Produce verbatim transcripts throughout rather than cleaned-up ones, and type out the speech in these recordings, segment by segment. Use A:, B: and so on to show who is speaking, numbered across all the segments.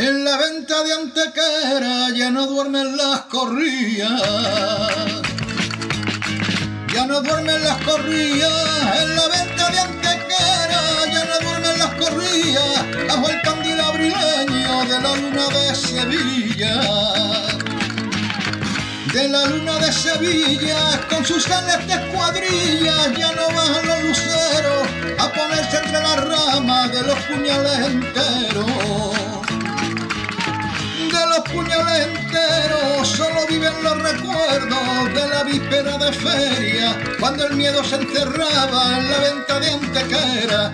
A: En la venta de Antequera ya no duermen las corrillas, ya no duermen las corrillas. En la venta de Antequera ya no duermen las corrillas, bajo el candil abrileño de la luna de Sevilla. De la luna de Sevilla, con sus celestes cuadrillas, ya no bajan los luceros a ponerse entre las ramas de los puñales enteros. De los puñales enteros solo viven los recuerdos de la víspera de feria, cuando el miedo se encerraba en la venta de Antequera.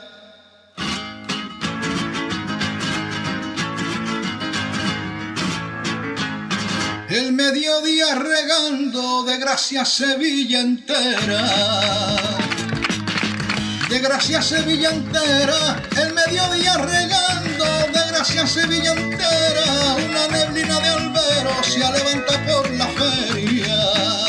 A: El mediodía regando de gracia Sevilla entera, de gracia Sevilla entera, el mediodía regando de gracia Sevilla entera, una neblina de albero se levanta por la feria,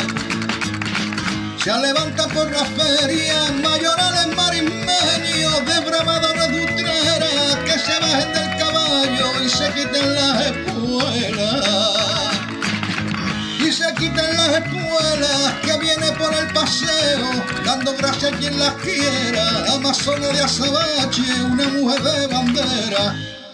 A: se levanta por la feria, mayorales marismeños de bravadores de Utrera, que se bajen del caballo y se quiten las espuelas. Y se quiten las espuelas, que viene por el paseo, dando gracias a quien las quiera, amazona de azabache, una mujer de bandera.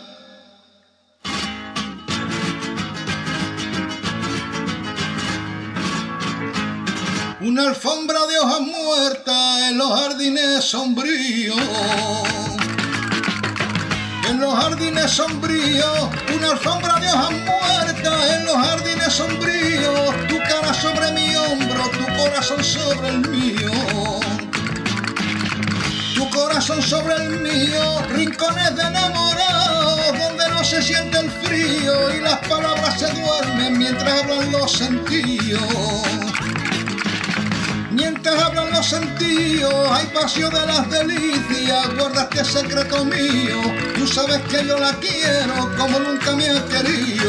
A: Una alfombra de hojas muertas en los jardines sombríos, en los jardines sombríos, una alfombra de hojas muertas en los jardines sombríos, tu cara sobre mi hombro, tu corazón sobre el mío, tu corazón sobre el mío, rincones de enamorados donde no se siente el frío y las palabras se duermen mientras hablan los sentidos. Mientras hablan los sentidos, hay pasión de las delicias, guarda este secreto mío, tú sabes que yo la quiero como nunca me has querido.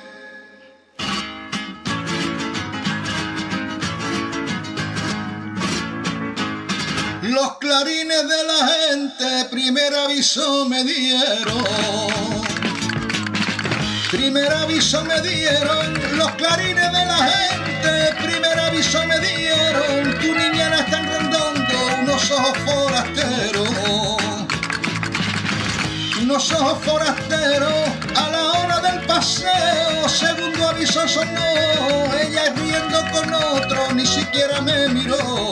A: Los clarines de la gente primer aviso me dieron, primer aviso me dieron, los clarines de la gente primer aviso me dieron, tu niñera está rondando unos ojos forasteros, unos ojos forasteros, a la hora del paseo, segundo aviso sonó, ella riendo con otro, ni siquiera me miró.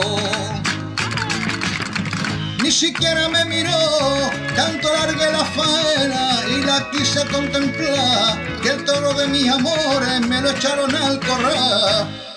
A: Ni siquiera me miró, tanto largué la faena y la quise contemplar, que el toro de mis amores me lo echaron al corral.